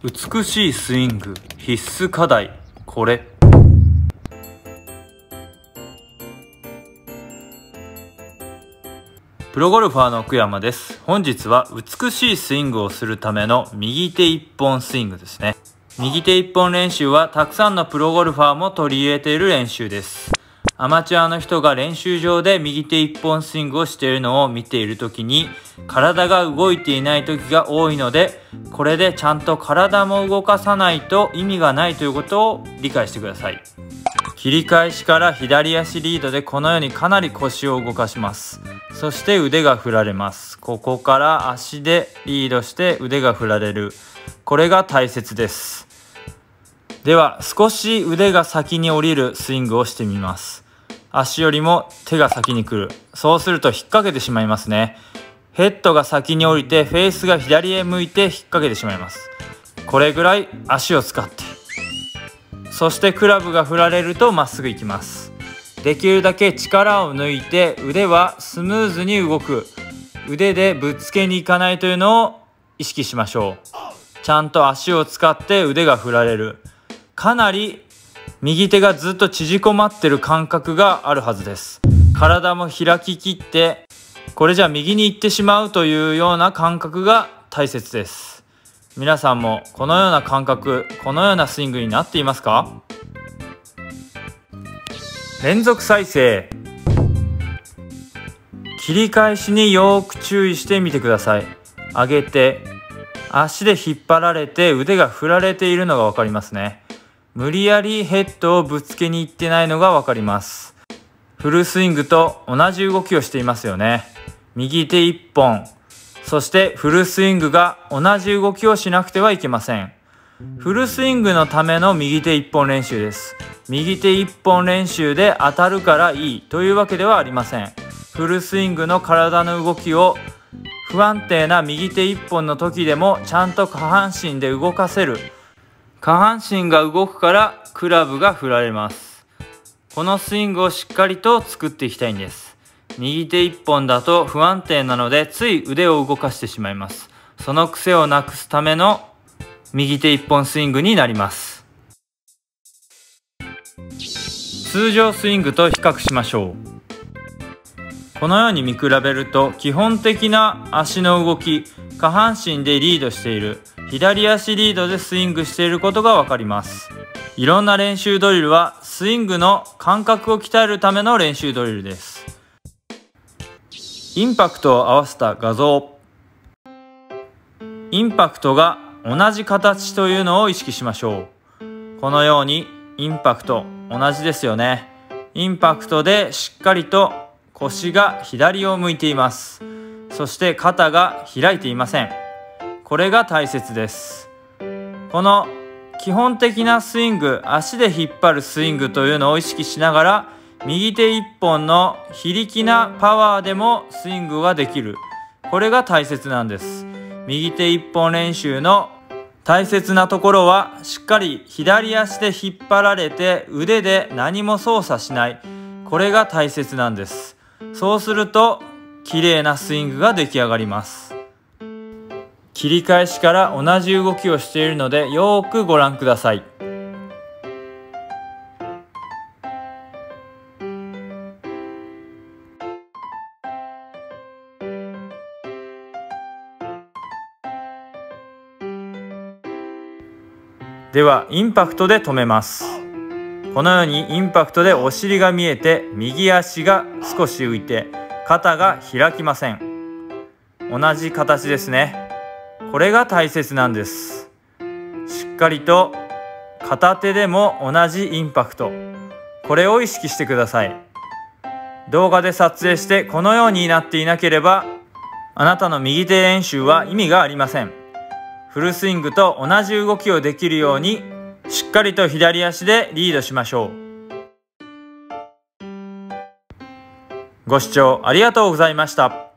美しいスイング必須課題、これ。プロゴルファーの奥山です。本日は美しいスイングをするための右手一本スイングですね。右手一本練習はたくさんのプロゴルファーも取り入れている練習です。アマチュアの人が練習場で右手一本スイングをしているのを見ている時に体が動いていない時が多いので、これでちゃんと体も動かさないと意味がないということを理解してください。切り返しから左足リードでこのようにかなり腰を動かします。そして腕が振られます。ここから足でリードして腕が振られる。これが大切です。では少し腕が先に降りるスイングをしてみます。足よりも手が先に来る。そうすると引っ掛けてしまいますね。ヘッドが先に降りてフェースが左へ向いて引っ掛けてしまいます。これぐらい足を使って、そしてクラブが振られるとまっすぐ行きます。できるだけ力を抜いて腕はスムーズに動く。腕でぶつけに行かないというのを意識しましょう。ちゃんと足を使って腕が振られる。かなり右手がずっと縮こまってる感覚があるはずです。体も開ききって、これじゃ右に行ってしまうというような感覚が大切です。皆さんもこのような感覚、このようなスイングになっていますか？連続再生。切り返しによく注意してみてください。上げて、足で引っ張られて腕が振られているのが分かりますね。無理やりヘッドをぶつけに行ってないのが分かります。フルスイングと同じ動きをしていますよね。右手一本、そしてフルスイングが同じ動きをしなくてはいけません。フルスイングのための右手一本練習です。右手一本練習で当たるからいいというわけではありません。フルスイングの体の動きを不安定な右手一本の時でもちゃんと下半身で動かせる。下半身が動くからクラブが振られます。このスイングをしっかりと作っていきたいんです。右手一本だと不安定なのでつい腕を動かしてしまいます。その癖をなくすための右手一本スイングになります。通常スイングと比較しましょう。このように見比べると基本的な足の動き、下半身でリードしている、左足リードでスイングしていることが分かります。いろんな練習ドリルはスイングの感覚を鍛えるための練習ドリルです。インパクトを合わせた画像。インパクトが同じ形というのを意識しましょう。このようにインパクト同じですよね。インパクトでしっかりと腰が左を向いています。そして肩が開いていません。これが大切です。この基本的なスイング、足で引っ張るスイングというのを意識しながら、右手一本の非力なパワーでもスイングができる。これが大切なんです。右手一本練習の大切なところは、しっかり左足で引っ張られて腕で何も操作しない。これが大切なんです。そうすると綺麗なスイングが出来上がります。切り返しから同じ動きをしているのでよーくご覧ください。ではインパクトで止めます。このようにインパクトでお尻が見えて右足が少し浮いて肩が開きません。同じ形ですね。これが大切なんです。しっかりと片手でも同じインパクト、これを意識してください。動画で撮影してこのようになっていなければあなたの右手練習は意味がありません。フルスイングと同じ動きをできるようにしっかりと左足でリードしましょう。ご視聴ありがとうございました。